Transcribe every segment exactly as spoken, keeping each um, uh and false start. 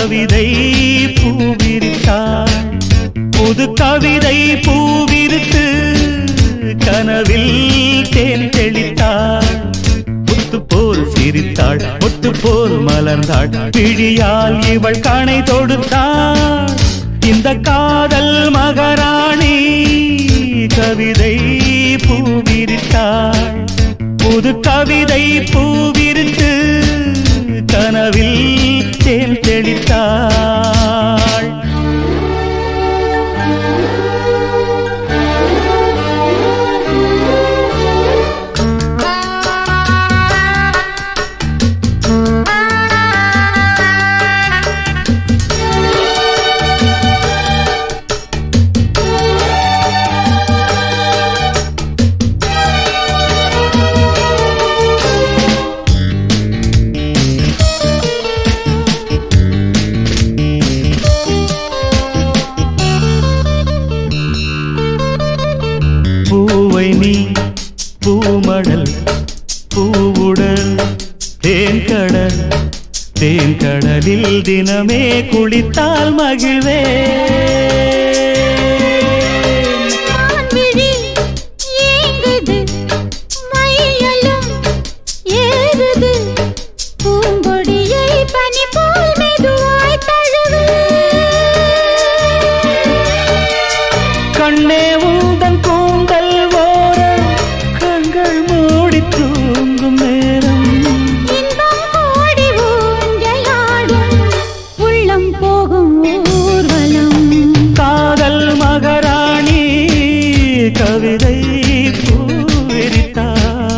கவிதை பூவிரித்தாள் புது கவிதை பூவிரித்து கனவில் தேன் தெளித்தாள் முத்து போல் சிரித்தாள் முத்து போல் மலர்ந்தாள் விழியால் இவள் கணை தொடுத்தாள் இந்த காதல் மகாராணி கவிதை பூவிரித்தாள் புது கவிதை பூவிரித்து கனவில் தேன் தெளித்தாள் பூவை நீ பூமடல் பூவுடல் தேன்கடல் தேன்கடலில் தினமே குளித்தால் மகிழ்வே கண்ணே உந்தன் கூந்தல் ஓர கண்கள் மூடி தூங்கும் நேரம் ஓடி ஊஞ்சலாடும் உள்ளம் போகும் ஊர்வலம் காதல் மகாராணி கவிதை பூவிரித்தாள்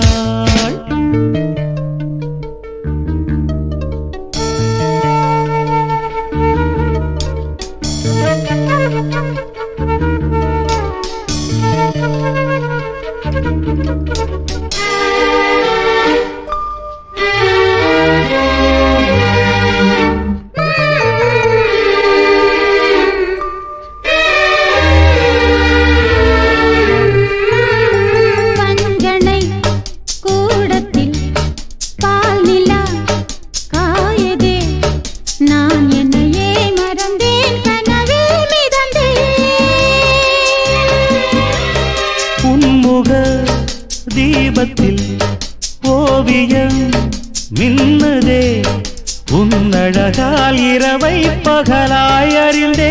தீபத்தில் ஓவியம் மின்னதே உன்னழகால் இரவை பகலாய் அறிந்தே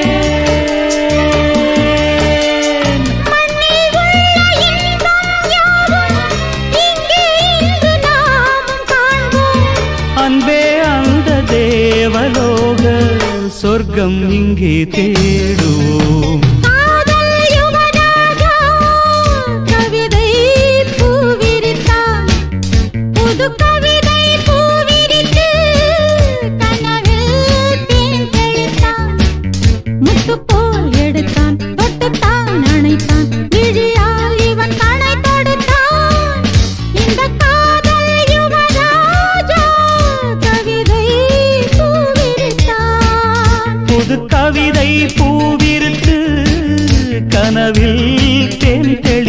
அன்பே அந்த தேவலோக சொர்க்கம் இங்கே தேடுவோம் புது கவிதை பூவிரித்து கனவில் தேன் தெளி